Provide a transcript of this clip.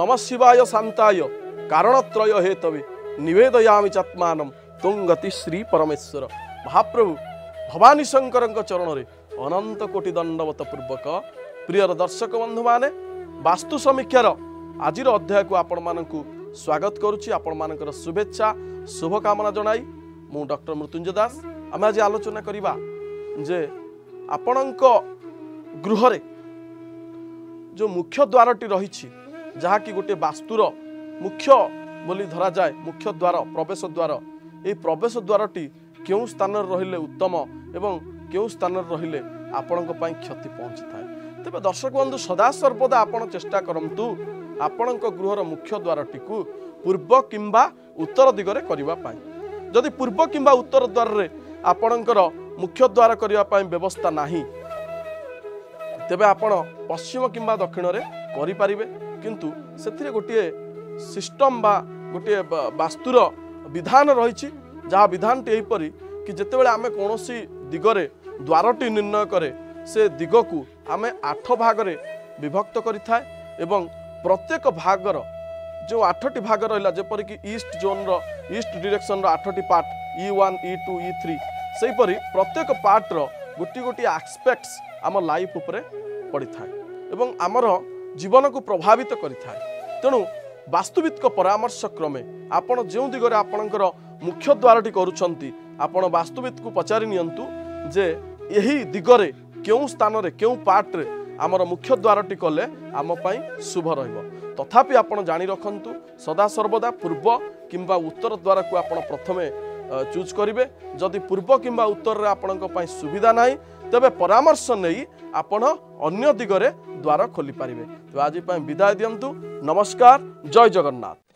नमः शिवाय शांताय कारणत्रय हेतवे निवेदयामि चात्मानं तुंगति श्री परमेश्वर। महाप्रभु भवानी शंकर चरण में अनंत कोटि दंडवत पूर्वक प्रिय दर्शक बंधु माने वास्तु समीक्षार आज अध्याय को आपण मानकु स्वागत करुच्ची। आपण मानकर शुभेच्छा शुभकामना जनाई मु डॉक्टर मृत्युंजय दास। आम आज आलोचना करिबा जे आपणक गृह रे जो मुख्य द्वारटी रही जहा कि गोटे वास्तुर मुख्य बोली धरा जाए मुख्य द्वार प्रवेश द्वार ये प्रवेश द्वारटी क्यों स्थान रहिले उत्तम एवं क्यों स्थान रहिले आपणक पई क्षति पहुँची थाए। तेबे दर्शक बंधु सदा सर्वदा आपण चेष्टा करंतु आपणक गृहर मुख्य द्वारटी को पूर्व किंबा उत्तर दिगरे करिवा पाई। जदि पूर्व किंबा उत्तर द्वार रे आपणकर मुख्य द्वार करिवा पाई व्यवस्था नाही तेबे आपण पश्चिम किंबा दक्षिण रे करि पारिबे। किंतु सेथिरे गोटे सिस्टम बा गोटे वास्तुर विधान रही जहाँ विधान टी एहीपरि कि जेतेबेले आमे कोनोसी दिगरे द्वारटी निर्णय करे से दिग को आमे 8 भागरे विभक्त करिथाय एवं प्रत्येक भागर जो 8टी भाग रहिला जेपरि कि ईस्ट जोन रो ईस्ट डायरेक्शन रो 8टी पार्ट E1 E2 E3 सेही परि प्रत्येक पार्ट रो गोटी गोटी एस्पेक्ट्स आम लाइफ उपरे पड़ी थाए एवं आमर जीवन को प्रभावित करिथाय। तेणु वास्तुविद परामर्श क्रमे आपण जो दिगरे आपणकर मुख्य द्वारटी करूछंती आपण वास्तुविद को पचारि नियंतु जे यही दिगरे क्यों स्थान रे क्यों पार्ट रे आमर मुख्य द्वारटी कले आम पई शुभ रहिबो। तथापि आपण जानि रखंतु सदा सर्वदा पूर्व किंबा उत्तर द्वार को आपण प्रथमे चूज करिवे। जदि पूर्व किंबा उत्तर रे आपणक पई सुविधा नाही तेबे परामर्श नहीं आपण अन्य दिगरे द्वार खोली पारिबे। तो आज पई विदाय दियंतु। नमस्कार, जय जगन्नाथ।